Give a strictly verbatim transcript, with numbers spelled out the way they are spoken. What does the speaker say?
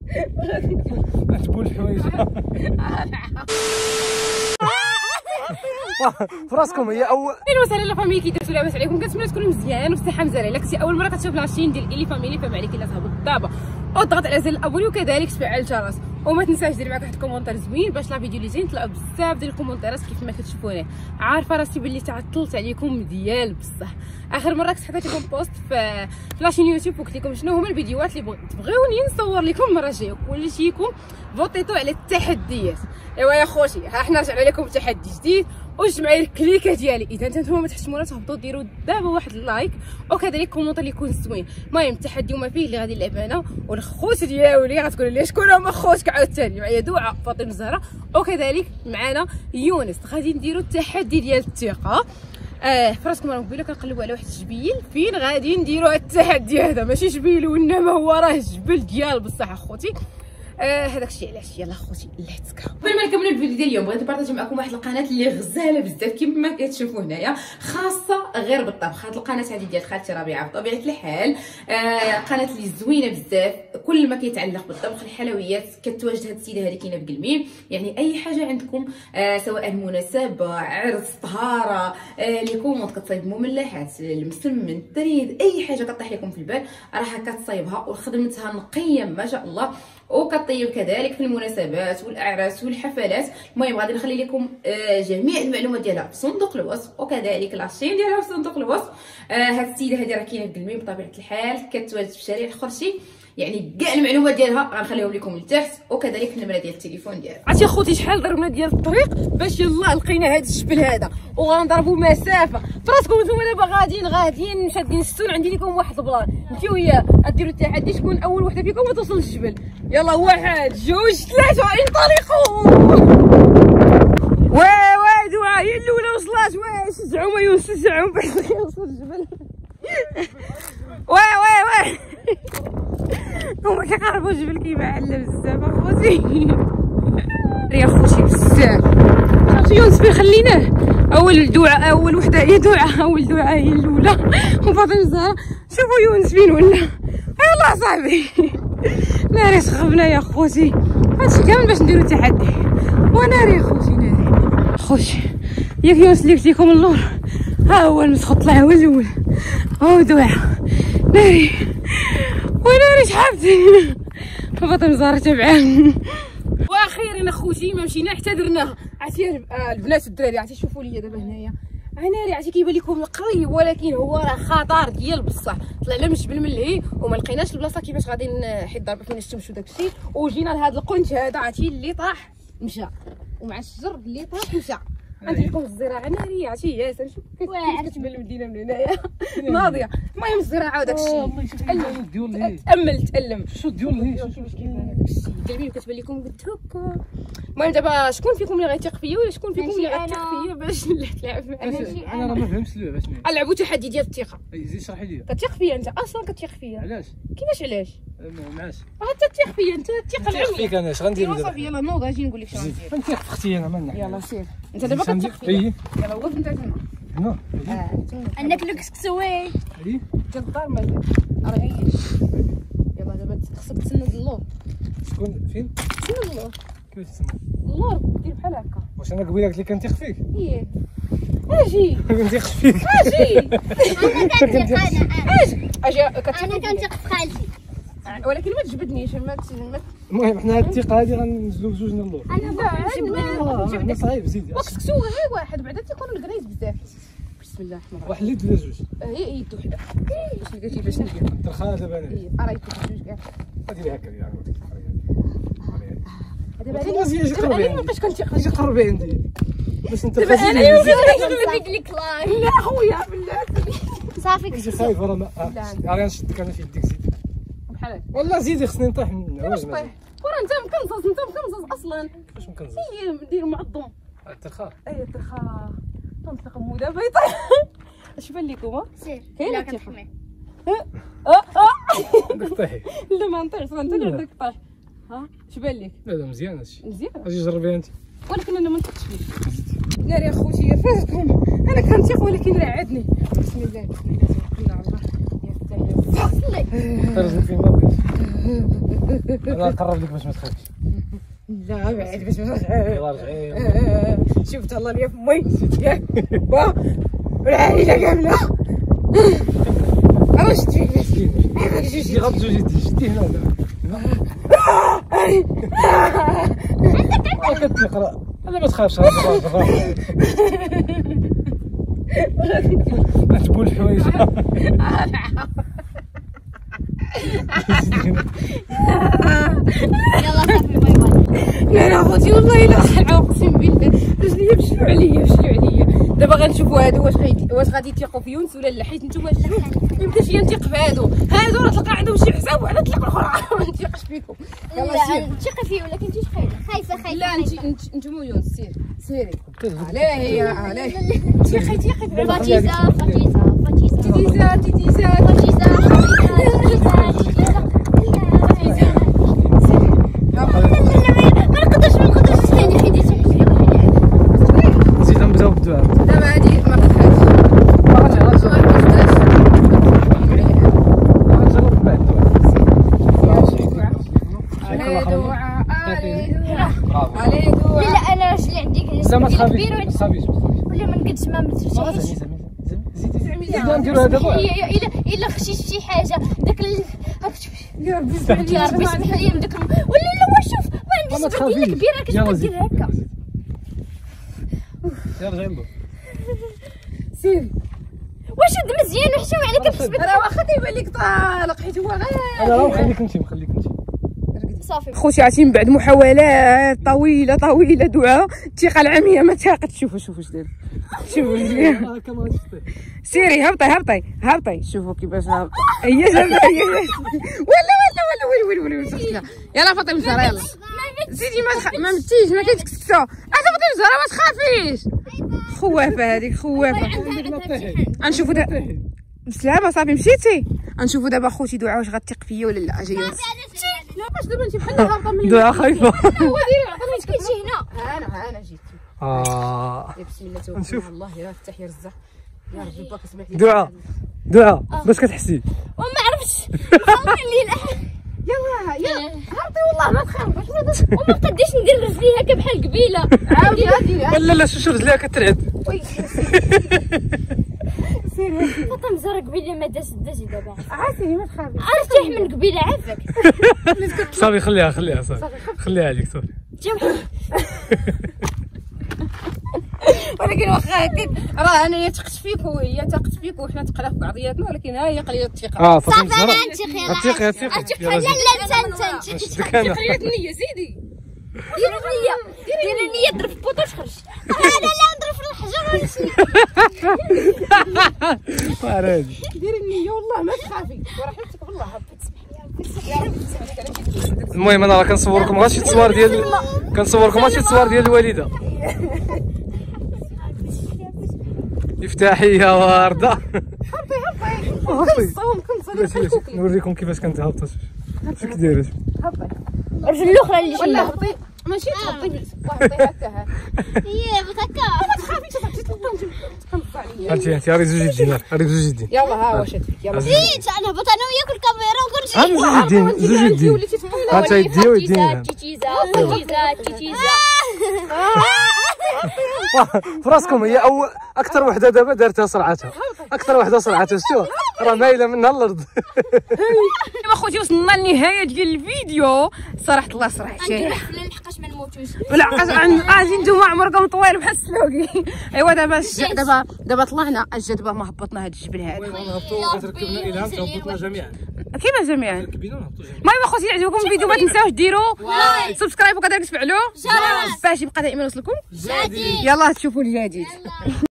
تبول الحوايج فراسكم. هي اول اهلا وسهلا لا فاميلي، كي درتو لاباس عليكم؟ كنتمنى تكونوا مزيان وبصحه مزيانه. الا كنتي اول مره كتشوف لاشين ديال إلي فاميلي فما عليك الا تهبط الضابه وتضغط على زر الابوني وكذلك تفعل الجرس، وما تنساش دير معاك واحد الكومونتير زوين باش لا فيديو اللي جاي نطلعوا بزاف ديال الكومونتيرات كيف ما كتشوفوني. عارفه راسي باللي تعطلت عليكم ديال بصح. اخر مره كنت حطيت لكم بوست في لاشين يوتيوب وقلت لكم شنو هما الفيديوهات اللي تبغيوني نصور لكم المره الجايه، كل شيكم فوتيتو على التحديات. ايوا يا خوتي ها حنا رجعنا لكم بتحدي جديد وجمعي الكليكه ديالي. اذا نتوما ما تحشمونا تهبطوا ديروا دابا واحد اللايك وكذلك كومونتير اللي يكون زوين. المهم التحدي وما فيه اللي غادي نلعب انا والخوت ديالي. غتقولوا لي شكون هما خوتك عاوتاني؟ معايا دعاء فاطمه الزهراء وكذلك معنا يونس. غادي نديروا التحدي ديال الثقه. اه فراسكم راكم قبيله كنقلبوا على واحد الجبيل فين غادي نديروا التحدي هذا. ماشي جبيل وانما هو راه جبل ديال بصح اخوتي. آه هذاك الشيء علاش. يلا خوتي ليتس جو. قبل ما نكمل الفيديو ديال اليوم بغيت نبارطاجي معكم واحد القناه اللي غزاله بزاف كما كتشوفوا هنايا، خاصه غير بالطبخ. هاد القناه هذه ديال خالتي ربيعه بطبيعه الحال آه قناه اللي زوينه بزاف. كل ما كيتعلق بالطبخ الحلويات كتواجد هاد السيده هذه كاينه بقلميم. يعني اي حاجه عندكم آه سواء مناسبه عرس طهاره آه لي كوموند كتصايب مملحات المسمن التريد اي حاجه كطيح لكم في البال راها كتصايبها وخدمتها نقيه ما شاء الله وكطيب كذلك في المناسبات والاعراس والحفلات. المهم غادي نخلي لكم آه جميع المعلومات ديالها في صندوق الوصف وكذلك لاشين ديالها في صندوق الوصف. آه هاد السيده هذه راه كاينه في قلميم بطبيعه الحال كتواجد في الشارع الخرشي. يعني كاع المعلومات ديالها غنخليهم لكم لتحت وكذلك النمره ديال التليفون ديالها. عرفتي اخوتي شحال ضربنا ديال الطريق باش يلاه لقينا هذا الجبل هذا وغنضربوا مسافه. فراسكم نتوما دابا غاديين غاديين شادين السون. عندي لكم واحد البلان انت وياه غديروا التحدي شكون اول وحده فيكم ما توصل للجبل. يلا واحد جوج ثلاثه انطلقوا. واه واه دعاء هي الاولى وصلات. واه شجعوا ما يشجعوا باش يوصلوا للجبل. واه واه واه هما كيقربوا الجبل كيبعل بزاف اخوتي. يا خوتي بزاف عرفتي يونس فين خليناه. اول دعاء اول وحده هي دعاء اول دعاء هي الاولى وفاطمه الزهراء. شوفوا يونس فين ولا. يلا صاحبي ناري سخبنا يا خوتي. هادشي كامل باش نديرو التحدي وناري يا خوتي ناري. خوتي ياك يونس اللي قلت لكم اللور ها هو المسخ طلع هو الاول. هو دعاء ناري وناري شحبتي فاطمه الزهراء تبعها. واخيرا اخوتي ما مشينا حتى درناها. عرفتي البنات والدراري عرفتي شوفوا لي دابا هنايا هناري عرفتي كيبان لكم قريب ولكن هو راه خطر ديال بصح. طلعنا من الجبل ملهي وما لقيناش البلاصه كيفاش غادي حيت ضربه فينا الشمس وداك الشيء وجينا لهذا القنت هذا عرفتي اللي طاح مشى ومع الشجر اللي طاح مشى. عندي لكم الزراعه ناريه عرفتي ياسر شوف كتبان المدينه من هنايا ناضيه. المهم الزراعه وداك الشيء تامل تالم شو ديال هي كيفاش كيبان هذاك الشيء قلبي كتبان لكم قلت هكا. المهم دابا شكون فيكم اللي غيثيق فيا ولا شكون فيكم اللي غيثيق فيا باش نلعب معاه؟ انا راه ما فهمتش اللعبه شنو هي. نلعبوا تحدي ديال الثقه. اي زيد شرحي لي. كتثيق فيا انت اصلا كتثيق فيا علاش؟ كيفاش علاش؟ معاش انت تثيق فيا انت الثقه العلميه فيك انا اش غندير دابا؟ صافي يلا نوض اجي نقول لك شنو ندير. غنثيق في اختي انا مالنا. يلا سير انت دابا كتثيق فيا. يلا وقف انت تما هنا انك لك تسوي اي ديال الدار مازال راه عيش. يلا دابا خصك تسند اللور. شكون فين؟ تسند اللور. كيفاش تسمى؟ اللور دير بحال هكا. واش انا قبيله قلت لك كنثيق فيك؟ ايه اجي ما كنثيقش فيك. اجي انا كنثيق انا اجي اجي كتثيق انا كنثيق في خالتي ولكن ما تجبدنيش ما المهم حنا هاد الثقه هادي غننزلو بجوجنا اللور. انا لا انا صعيب زيد وخصك تسوق غير واحد بعدا تيكون الكريز بزاف. بسم الله الرحمن الرحيم. واحد اللي ولا جوج؟ هي يد وحده باش لقيتي باش ندير الترخاء دابا انا راه يد جوج كاع. غادي لي هكا ديال دابا انا زيد قربي انا مابقيتش كنثيق اجي قربي عندي باش انت دابا انا نزيد لك لايك لا خويا بالله صافي كنت صايب راه ما راه نشدك انا في يديك زيد بحال هكا. والله زيدي خصني نطيح من واش طيح ورا انت مكنصص انت مكنصص اصلا. واش مكنزل؟ هي دير معظم الترخاء. اي الترخاء تنطلق مو دابا يطيح. اش بان لكم؟ سير كاين لا الثقة. كنحمي اه اه بدك طيحي. لا ما نطيحش انت اللي بدك طيح. ها اش بان لك؟ لا لا مزيان هادشي. مزيان اجي جربيها انت. ولكن انا ما نثقش فيك. ناري يا خوتي يا فاتكم انا كنثيق ولكن رعدني. بسم الله توكلنا على الله. يا فتاح صلي ترجم فين ما بغيتش. انا نقرب لك باش ما تخافش. لا بعد باش ما يلا رجعي. شفت الله ليا فمي ياك با والعائله كامله. واش تجي شدي غلط جوج يدي شدي هنا هنا كتقرا انا ما تخافش ما تبول الحوايج. يلا صافي باي باي. لا لا خوتي والله الا خلعه اقسم بالله رجليا مشلو عليا مشلو عليا. دابا غنشوفوا هادو واش غيدي واش غادي يثيقوا في يونس ولا لا، حيت نتوما ما يمكنش ليا نثيق في هادو. هادو راه تلقى عندهم شي حساب وعلى تلقى الاخرى ما نثيقش فيكم. يلا سير. لا تثقي فيه ولكن انت خايفه خايفه خايفه. لا انت نتوما يونس سير سيري. عليه عليه تيقي تيقي. فاتيزا فاتيزا فاتيزا تيتيزا تيتيزا فاتيزا ما نقدرش ما نقدرش ثاني حيديتي. نزيد نبداو بالدعاء. دابا هادي ما قدرتهاش. غنجرب من بعد عليه دعاء. لا لا انا راجلي عندي لا ما تخافيش كبير ما تخافيش ولا ما نقدش ما مرتاحش. زيدي نديرو هذا الا الا خشيت شي حاجه داك ال... يا ربي اسمح لي يا ربي اسمح لي داك ولا لا واش شوف ما ما عنديش تخافيش. بديله كبيره كتبقى دير هكا. يلا رجعي للدور. سيري. واش هاد مزيان وحشوم عليك كتثبت. راه واخا كيبان لك طالق حيت هو غير انا راه مخليك انت مخليك انت. صافي. خوتي عرفتي من بعد محاولات طويله طويله دعاء الثقه العاميه ما تاقت. شوفوا شوفوا اش داير شوفوا اش داير. هكا ما غاديش تطيح. سيري هبطي هبطي هبطي. شوفوا كيفاش هبط. هي جابها هي ولا ولا ولا ويلي ويلي ويلي ويلي. يلا فاطمه الزهراء يلا سيدي ما تخ... ما متيش ما كيتكسكسو. انا فاطمه الزهراء ما تخافيش. خوافه هذيك خوافه. غنشوفوا دابا بسلامه صافي مشيتي. غنشوفوا دابا خوتي دعاء واش غتثق فيا ولا لا. اجي يونس واش دابا انت بحال هابطه من دعاء خايفه. هو ديري عطيني كنتي هنا. انا انا جيت. اه يا بسم الله توكلنا نشوف. على الله. يا افتح يا رزاق يا ربي باك اسمح لي. دعاء دعاء باش كتحسي. وما عرفتش مخلطين لي الأح- يلا يلا هبطي والله ما تخافش. وما قديش ندير رجلي هكا بحال قبيله. عاودي عاودي لا لا لا شوف رجليها كترعد. سيري فاطمه زهر قبيله ما داز دازي دابا. عاسيني ما تخافي. ارتاح من قبيله عافاك. صافي خليها خليها صافي خليها عليك صافي. ولكن واخا هكاك راه انايا ثقت فيك وهي ثقت فيك وحنا ثقنا في بعضياتنا، ولكن ها هي قليله الثقه. اه فاطمه صافي انا الزهراء نتيقي. اتيقي اتيقي. لا لا انت انت انت شدك انا. قليله النيه زيدي. ديري النيه ديري النيه ضرب في بوطه وتخرج. انا لا نضرب في الحجر ولا شي. وارد. ديري النيه والله ما تخافي ورحمتك والله هبط. يا ربي تسمح لك. المهم انا راه كنصوركم غير شي تصوير ديال كنصوركم غير شي تصوير ديال الوالده. افتحي يا ورده. هبطي هبطي كنصوم كنصوم نوريكم كيفاش كانت هابطه. شوف كي دايره. هبطي الرجل الاخرى اللي ولا شلها. هبطي ماشي تهبطي هبطي هكا ها. هي بهكا. ما تخافيش صاحبتي تنص عليا. هانتي هانتي هاري زوج يدين هاري زوج يدين. يلا ها واش هادي يلا. زيد انا هبط انا وياك الكاميرا وكل شيء. هاني زوج يدين زوج يدين. وليتي ثقيله. هانت يدي ويدين. تيتيزا تيتيزا تيتيزا. فراسكم هي اول اكثر وحده دابا دارتها صرعتها اكثر وحده صرعتها شتوها راه مايله منها الارض. دابا خوتي وصلنا للنهايه ديال الفيديو. صراحه الله صراحتي لحقاش ما نموتوش. بالعكس غادي نتوما عمركم طويل بحال السلوكي. ايوا دابا دابا دابا طلعنا الجدبه ما هبطنا هذا الجبل هذا. نهبطوا تركبنا الهام تهبطنا جميعا. كيما جميعا. ركبينا ونهبطوا جميعا. المهم اخوتي اللي عجبكم الفيديو ما تنساوش ديروا لايك. سبسكرايب وكذلك تفعلوا جرس. باش يبقى دائما يوصلكم. جديد. يلا تشوفوا الجديد.